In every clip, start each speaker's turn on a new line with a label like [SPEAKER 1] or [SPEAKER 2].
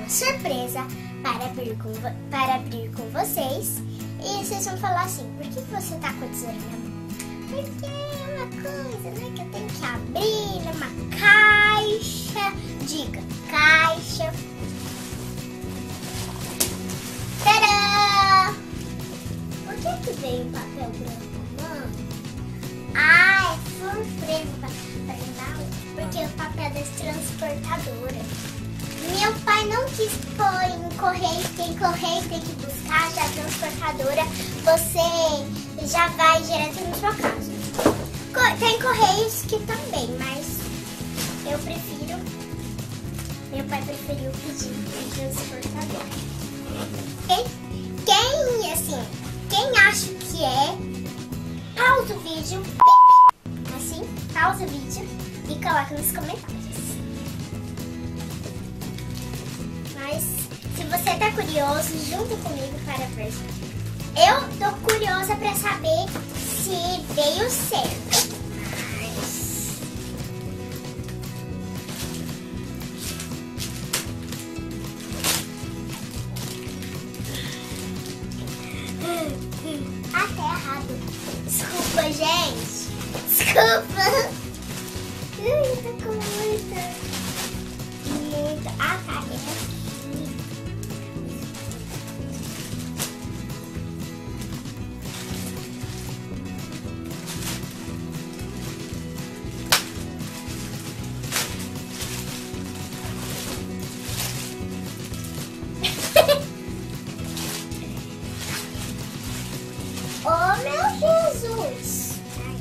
[SPEAKER 1] uma surpresa para abrir com vocês. E vocês vão falar assim, por que você tá com a tesoura na mão? Porque é uma coisa, né, que eu tenho que abrir, é uma caixa. Diga, caixa. Tadã! Por que veio um papel branco na mão? Ah, é surpresa para porque o papel das transportadoras. Meu pai não quis pôr em correio, tem correio, tem que buscar, já transportadora, você já vai direto na sua casa. Tem correios que também, mas eu prefiro, meu pai preferiu pedir em transportadora. Quem acha que é, pausa o vídeo, assim, pausa o vídeo e coloca nos comentários. Mas se você tá curioso, junto comigo para ver. Eu tô curiosa para saber se veio certo. Até errado. Desculpa, gente. Desculpa. Eu tô com muita. Ah, tá. Oh, meu Jesus!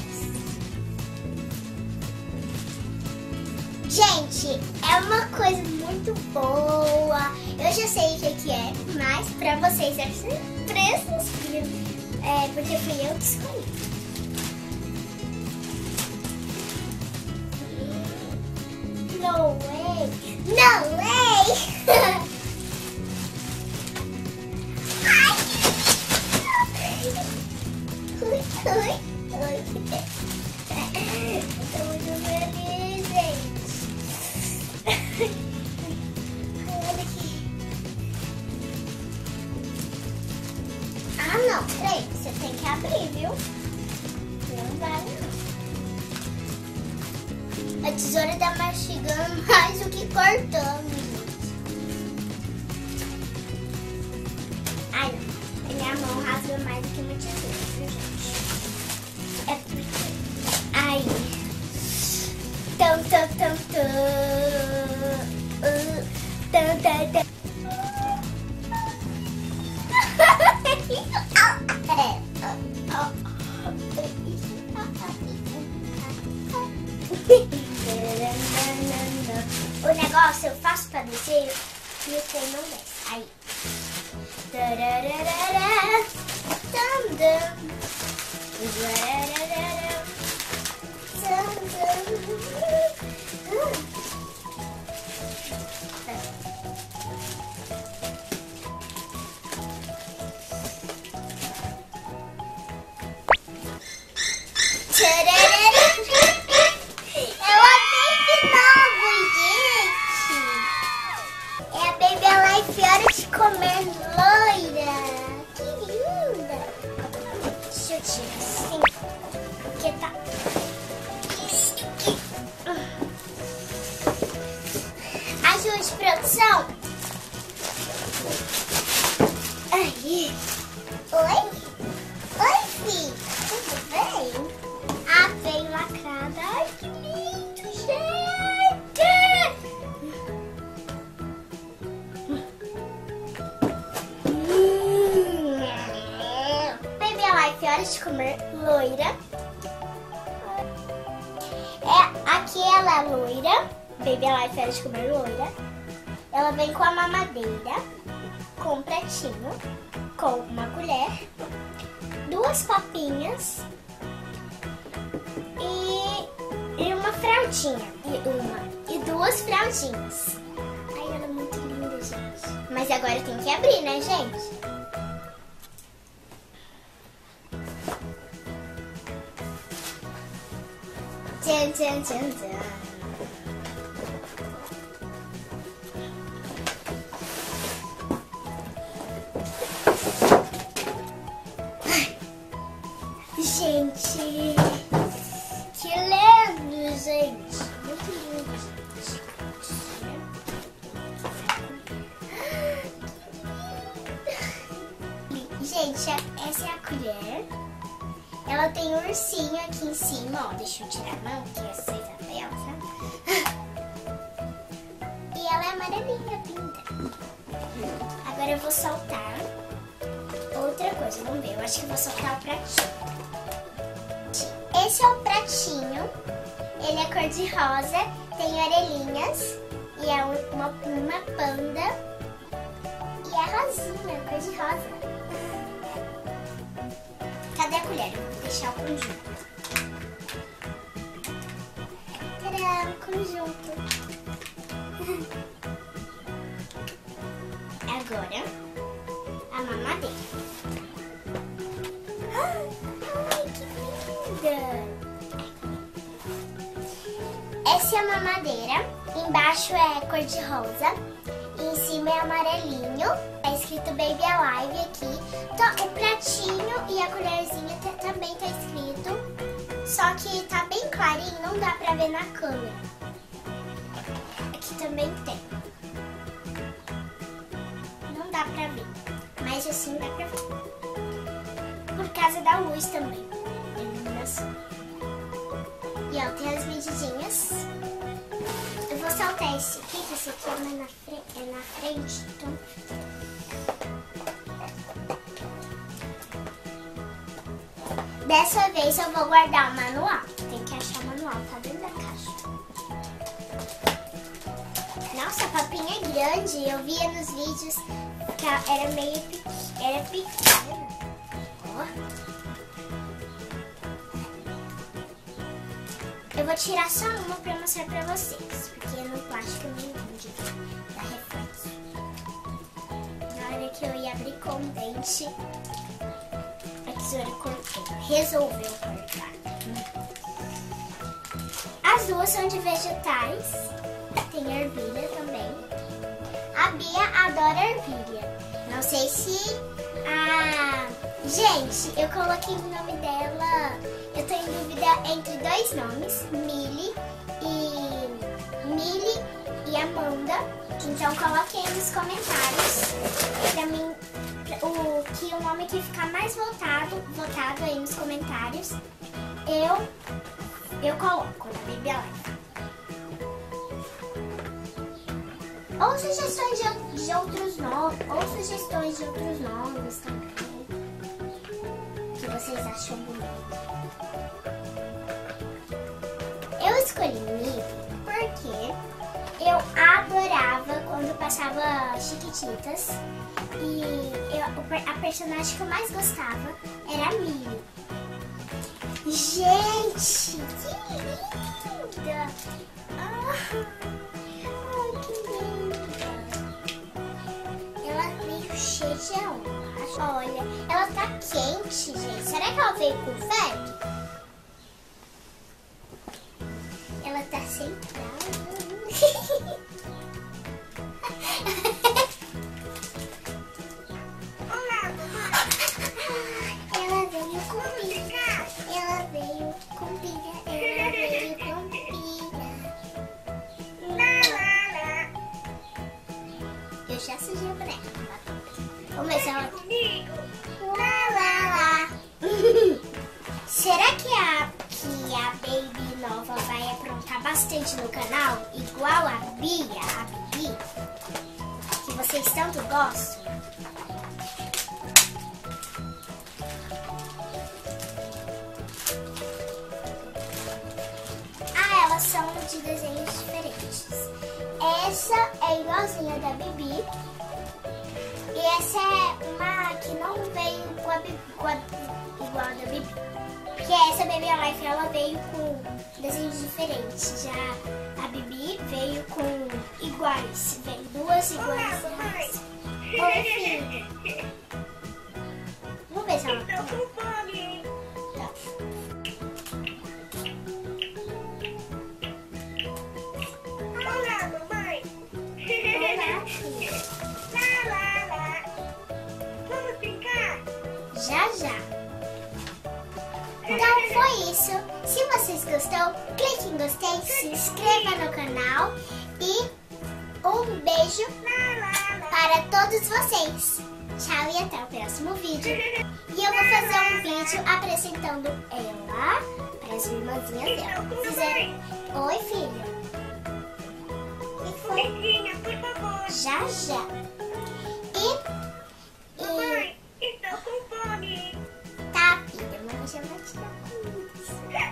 [SPEAKER 1] Gente, é uma coisa muito boa. Eu já sei o que é, mas pra vocês é surpresa, porque fui eu que escolhi. No way! No way! Oi. Tô muito feliz, gente. Olha aqui. Ah, não. Peraí. Você tem que abrir, viu? Não vai, não. A tesoura tá mastigando mais do que cortando, gente. Ai, não. Minha mão rasga mais do que uma tesoura, viu, gente? É porque... Ai. Tam. O negócio eu faço pra descer e o trem não desce. Aí. Comer loira, que linda. Deixa eu tirar assim, porque tá. Ajude, produção. Aí. Oi, filho. Tudo bem? Ah, veio lacrada. Ai, que lindo, gente. Hora de comer loira. Aqui ela é loira. Baby Alive Hora de comer loira. Ela vem com a mamadeira, com um pratinho, com uma colher, duas papinhas e uma fraldinha. E duas fraldinhas. Ai, ela é muito linda, gente. Mas agora tem que abrir, né, gente? Tchan. Gente, essa é a colher. Ela tem um ursinho aqui em cima, ó. Deixa eu tirar a mão, que é vocês a sabe? E ela é amarelinha, linda. Agora eu vou soltar outra coisa, vamos ver. Eu acho que eu vou soltar o pratinho. Esse é o pratinho. Ele é cor de rosa, tem orelhinhas e é uma panda. E é rosinha, cor de rosa. Cadê a colher? Eu vou deixar o conjunto. Tadã, conjunto. Agora, a mamadeira. Ai, que linda! Essa é a mamadeira. Embaixo é cor de rosa. E em cima é amarelinho. Tá escrito Baby Alive aqui. Então, o pratinho e a colherzinha também tá escrito. Só que tá bem clarinho, não dá pra ver na câmera. Aqui também tem. Não dá pra ver. Mas assim dá pra ver. Por causa da luz também. Iluminação. E ó, tem as medidinhas. Eu vou saltar esse aqui, que esse aqui é na frente. Então... Dessa vez eu vou guardar o manual. Tem que achar o manual, tá dentro da caixa. Nossa, a papinha é grande. Eu via nos vídeos que era meio pequena. Ó. Eu vou tirar só uma pra mostrar pra vocês, porque no plástico não entendi. Dá reflexo. Na hora que eu ia abrir com o dente, a tesoura cortou. Resolveu cortar. As duas são de vegetais. Tem ervilha também. A Bia adora ervilha. Não sei se Gente, eu coloquei o nome dela. Eu tô em dúvida entre dois nomes, Millie e Amanda. Então coloquei nos comentários pra mim o nome que ficar mais votado aí nos comentários, eu coloco na Baby Alive. Ou sugestões de outros nomes também. Que vocês acham bonito. Eu escolhi Millie porque eu adorava quando passava Chiquititas. E a personagem que eu mais gostava era a Millie. Gente, que linda! Ai, que linda! Ela veio cheia de amor. Olha, ela tá quente, gente. Será que ela veio com febre? Ela tá sentada. Ela veio com pilha. Ela veio com pilha. Ela veio com pilha. Eu já sujei a boneca. Vamos ver se ela... Será que a Baby nova vai aprontar bastante no canal? Igual a Bibi, que vocês tanto gostam? Elas são de desenhos diferentes. Essa é igualzinha da Bibi. E essa é uma que não veio igual a da Bibi. Porque essa Baby Alive ela veio com desenhos diferentes. Já a Bibi veio com iguais. Veio duas iguais. Oi, filho. Vamos ver se ela tá com fome. Olá, mamãe. Olá, filha. Vamos brincar? Já. Então foi isso. Se vocês gostaram, clique em gostei, se inscreva no canal e um beijo para todos vocês. Tchau e até o próximo vídeo. E eu vou fazer um vídeo apresentando ela para as irmãzinhas dela. Oi, filho.
[SPEAKER 2] Beijinho, por favor.
[SPEAKER 1] Já, já.
[SPEAKER 2] Mamãe, estou com fome.
[SPEAKER 1] Tá, filha, mamãe já vai te dar comida.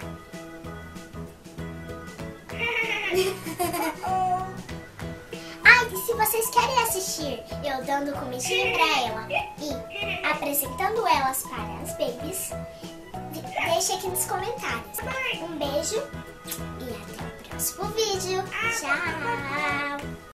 [SPEAKER 1] Ai, e se vocês querem assistir eu dando comidinha pra ela e apresentando elas para as babies, deixe aqui nos comentários. Um beijo e até o próximo vídeo. Tchau!